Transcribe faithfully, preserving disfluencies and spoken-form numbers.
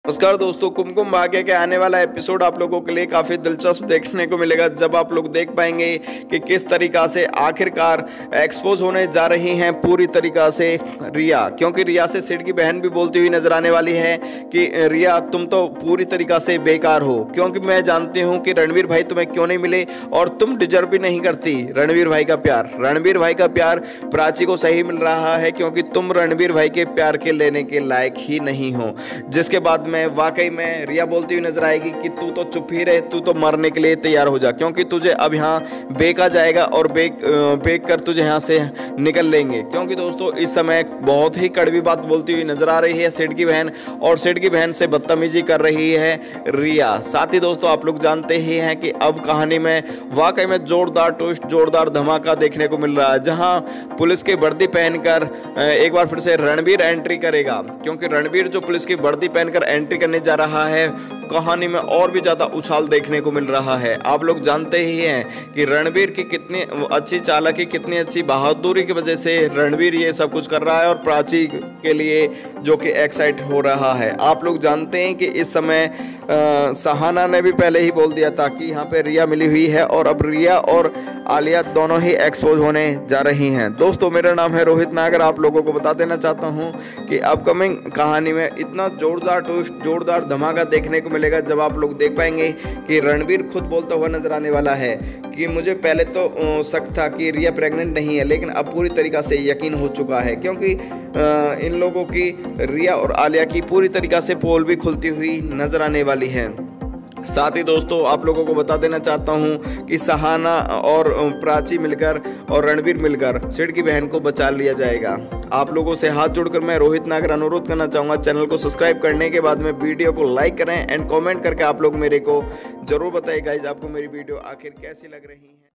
नमस्कार दोस्तों, कुमकुम भाग्य के आने वाला एपिसोड आप लोगों के लिए काफ़ी दिलचस्प देखने को मिलेगा, जब आप लोग देख पाएंगे कि किस तरीक़ा से आखिरकार एक्सपोज होने जा रही हैं पूरी तरीक़ा से रिया। क्योंकि रिया से सिड की बहन भी बोलती हुई नजर आने वाली है कि रिया तुम तो पूरी तरीक़ा से बेकार हो, क्योंकि मैं जानती हूँ कि रणवीर भाई तुम्हें क्यों नहीं मिले और तुम डिजर्व भी नहीं करती रणवीर भाई का प्यार। रणवीर भाई का प्यार प्राची को सही मिल रहा है, क्योंकि तुम रणवीर भाई के प्यार के लेने के लायक ही नहीं हो। जिसके बाद में वाकई में रिया बोलती हुई नजर आएगी कि तू तो चुप ही रहे, तू तो मरने के लिए तैयार हो जा, क्योंकि तुझे अब यहाँ बेका जाएगा और बेक बेक कर तुझे यहाँ से निकल लेंगे। क्योंकि दोस्तों इस समय बहुत ही कड़वी बात बोलती हुई नजर आ रही है सिड की बहन, और सिड की बहन से बदतमीजी कर रही है रिया। साथ ही दोस्तों आप लोग जानते ही हैं कि अब कहानी में वाकई में जोरदार ट्विस्ट, जोरदार धमाका देखने को मिल रहा है, जहाँ पुलिस की वर्दी पहनकर एक बार फिर से रणवीर एंट्री करेगा। क्योंकि रणवीर जो पुलिस की वर्दी पहनकर एंट्री करने जा रहा है, कहानी में और भी ज्यादा उछाल देखने को मिल रहा है। आप लोग जानते ही हैं कि रणवीर की कितनी अच्छी चालाकी, कितनी अच्छी बहादुरी की वजह से रणवीर ये सब कुछ कर रहा है और प्राची के लिए जो कि एक्साइट हो रहा है। आप लोग जानते हैं कि इस समय आ, सहाना ने भी पहले ही बोल दिया था कि यहाँ पे रिया मिली हुई है, और अब रिया और आलिया दोनों ही एक्सपोज होने जा रही हैं। दोस्तों मेरा नाम है रोहित नागर, आप लोगों को बता देना चाहता हूँ कि अपकमिंग कहानी में इतना जोरदार ट्विस्ट, जोरदार धमाका देखने को मिलेगा, जब आप लोग देख पाएंगे कि रणवीर खुद बोलता हुआ नजर आने वाला है कि मुझे पहले तो शक था कि रिया प्रेग्नेंट नहीं है, लेकिन अब पूरी तरीक़ा से यकीन हो चुका है, क्योंकि इन लोगों की, रिया और आलिया की पूरी तरीक़ा से पोल भी खुलती हुई नजर आने वाली है। साथ ही दोस्तों आप लोगों को बता देना चाहता हूं कि सहाना और प्राची मिलकर और रणवीर मिलकर सिड की बहन को बचा लिया जाएगा। आप लोगों से हाथ जोड़कर मैं रोहित नागर अनुरोध करना चाहूँगा, चैनल को सब्सक्राइब करने के बाद में वीडियो को लाइक करें एंड कमेंट करके आप लोग मेरे को जरूर बताइए गाइज आपको मेरी वीडियो आखिर कैसी लग रही है।